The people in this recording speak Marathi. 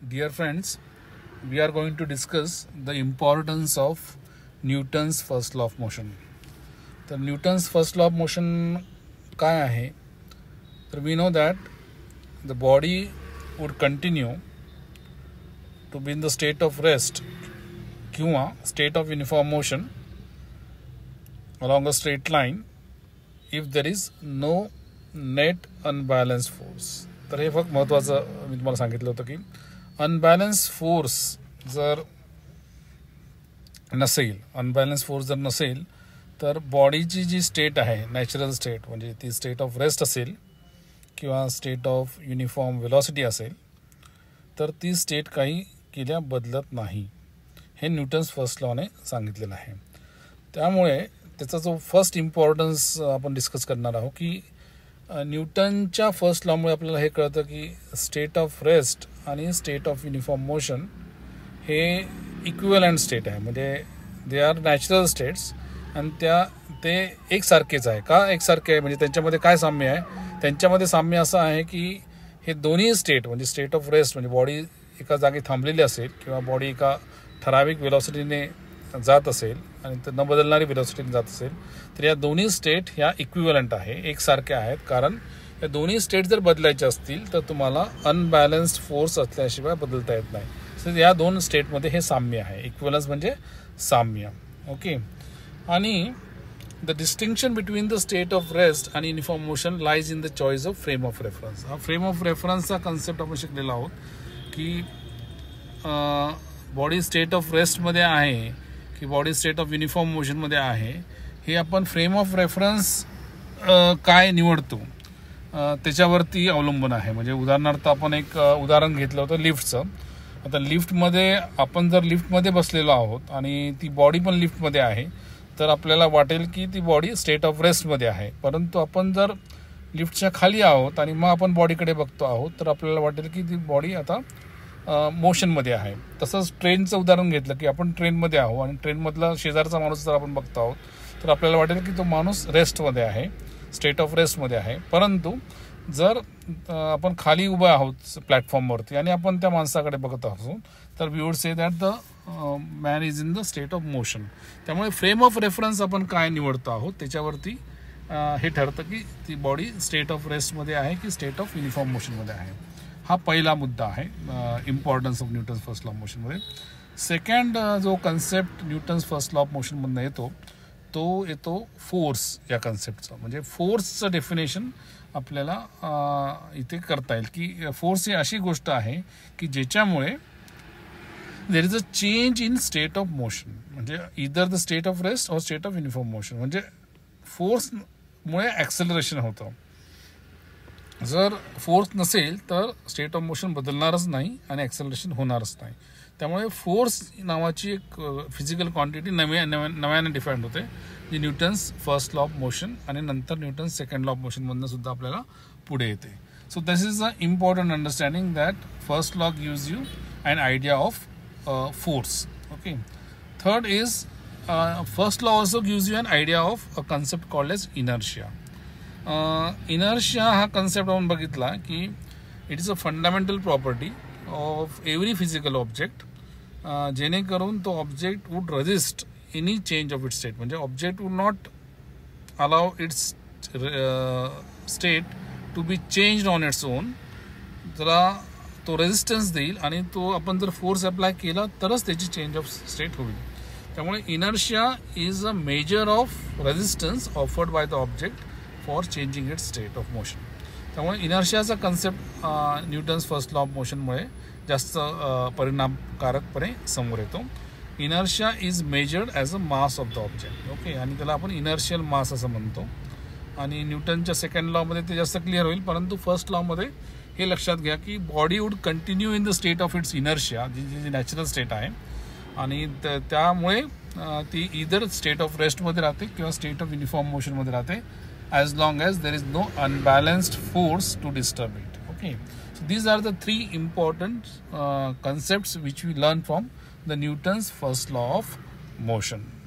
Dear friends, we are going to discuss the importance of Newton's first law of motion. तर Newton's first law of motion काय आहे? तर we know that the body would continue to be in the state of rest किंवा state of uniform motion along a straight line if there is no net unbalanced force. तर हे फक्त महत्त्वाचं मी तुम्हाला सांगितलं होतं की अनबॅलन्स फोर्स जर नसेल तर बॉडीची जी स्टेट आहे नॅचरल स्टेट म्हणजे ती स्टेट ऑफ रेस्ट असेल किंवा स्टेट ऑफ युनिफॉर्म वेलॉसिटी असेल तर ती स्टेट काही केल्या बदलत नाही. हे न्यूटन्स फर्स्ट लॉने सांगितलेलं आहे. त्यामुळे त्याचा जो फर्स्ट इम्पॉर्टन्स आपण डिस्कस करणार आहोत की न्यूटनच्या फर्स्ट लॉमुळे आपल्याला हे कळतं की स्टेट ऑफ रेस्ट आणि स्टेट ऑफ युनिफॉर्म मोशन हे इक्विव्हलंट स्टेट आहे. म्हणजे दे आर नॅचरल स्टेट्स आणि ते एकसारखेच आहे. का एकसारखे आहे म्हणजे त्यांच्यामध्ये काय साम्य आहे? त्यांच्यामध्ये साम्य असं आहे की हे दोन्ही स्टेट म्हणजे स्टेट ऑफ रेस्ट म्हणजे बॉडी एका जागी थांबलेली असेल किंवा बॉडी एका ठराविक वेलॉसिटीने जात असेल आणि न बदलणारी वेलॉसिटीने जात असेल तर या दोन्ही स्टेट ह्या इक्विव्हलंट आहे, एकसारख्या आहेत. कारण या दोन्ही स्टेट जर बदलायच्या असतील तर तुम्हाला अनबॅलन्स्ड फोर्स असल्याशिवाय बदलता येत नाही. तर या दोन स्टेटमध्ये हे साम्य आहे. इक्विव्हलन्स म्हणजे साम्य. ओके. आणि the distinction between the state of rest आणि uniform motion lies in the choice of frame of reference. हा फ्रेम ऑफ रेफरन्सचा कन्सेप्ट आपण शिकलेला आहोत की बॉडी स्टेट ऑफ रेस्टमध्ये आहे की बॉडी स्टेट ऑफ युनिफॉर्म मोशनमध्ये आहे हे आपण फ्रेम ऑफ रेफरन्स काय निवडतो त्याच्यावरती अवलंबून आहे. म्हणजे उदाहरणार्थ आपण एक उदाहरण घेतलं होतं लिफ्टचं. आता लिफ्टमध्ये आपण जर लिफ्टमध्ये बसलेलो आहोत आणि ती बॉडी पण लिफ्टमध्ये आहे तर आपल्याला वाटेल की ती बॉडी स्टेट ऑफ रेस्टमध्ये आहे. परंतु आपण जर लिफ्टच्या खाली आहोत आणि मग आपण बॉडीकडे बघतो आहोत तर आपल्याला वाटेल की ती बॉडी आता मोशनमध्ये आहे. तसंच ट्रेनचं उदाहरण घेतलं की आपण ट्रेनमध्ये आहोत आणि ट्रेनमधला शेजारचा माणूस जर आपण बघतो आहोत तर आपल्याला वाटेल की तो माणूस रेस्टमध्ये आहे, स्टेट ऑफ रेस्टमध्ये आहे. परंतु जर आपण खाली उभं आहोत प्लॅटफॉर्मवरती आणि आपण त्या माणसाकडे बघत आहोत तर we would say that the man is in the state of motion. त्यामुळे फ्रेम ऑफ रेफरन्स आपण काय निवडतो आहोत त्याच्यावरती हे ठरतं की ती बॉडी स्टेट ऑफ रेस्टमध्ये आहे की स्टेट ऑफ युनिफॉर्म मोशनमध्ये आहे. हा पहिला मुद्दा आहे importance of Newton's first law of मोशनमध्ये. सेकंड जो concept Newton's first law of मोशनमधनं येतो फोर्स या कन्सेप्टचा. म्हणजे फोर्सचं डेफिनेशन आपल्याला इथे करता येईल की फोर्स ही अशी गोष्ट आहे की ज्याच्यामुळे there is a change in state of motion. म्हणजे either the state of rest और स्टेट ऑफ युनिफॉर्म मोशन. म्हणजे फोर्समुळे ॲक्सेलरेशन होतं. जर फोर्स नसेल तर स्टेट ऑफ मोशन बदलणारच नाही आणि ॲक्सेलरेशन होणारच नाही. त्यामुळे फोर्स नावाची एक फिजिकल क्वांटिटी नव्याने डिफाईन होते जी Newton's first law of motion आणि नंतर न्यूटन्स सेकंड लॉ ऑफ मोशनमधनं सुद्धा आपल्याला पुढे येते. So this is a important understanding that first law gives you an idea of force. Okay. Third is first law also gives you an idea of a concept called as inertia. Inertia हा कन्सेप्ट आपण बघितला की it is a fundamental property of every physical object जेणेकरून तो object would resist any change of its state. म्हणजे object would not allow its state to be changed on its own. जरा तो रेजिस्टन्स देईल आणि तो आपण जर फोर्स अप्लाय केला तरच त्याची चेंज ऑफ स्टेट होईल. त्यामुळे inertia is a measure of resistance offered by the object for changing its state of motion. त्यामुळे इनर्शियाचा concept Newton's first law of मोशनमुळे जास्त परिणामकारकपणे समोर येतो. Inertia is measured as a mass of the object. Okay. आणि त्याला आपण इनर्शियल मास असं म्हणतो. आणि न्यूटनच्या सेकंड लॉमध्ये ते जास्त क्लिअर होईल. परंतु फर्स्ट लॉमध्ये हे लक्षात घ्या की body would continue in the state of its inertia जी नॅचरल स्टेट आहे आणि त्यामुळे ती इदर स्टेट ऑफ रेस्टमध्ये राहते किंवा स्टेट ऑफ युनिफॉर्म मोशनमध्ये राहते as long as there is no unbalanced force to disturb it. Okay. So these are the three important concepts which we learn from the Newton's first law of motion.